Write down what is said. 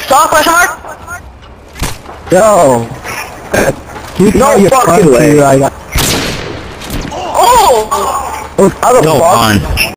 Stop, question mark? Yo. No fucking way. Oh! How the Go fuck? on.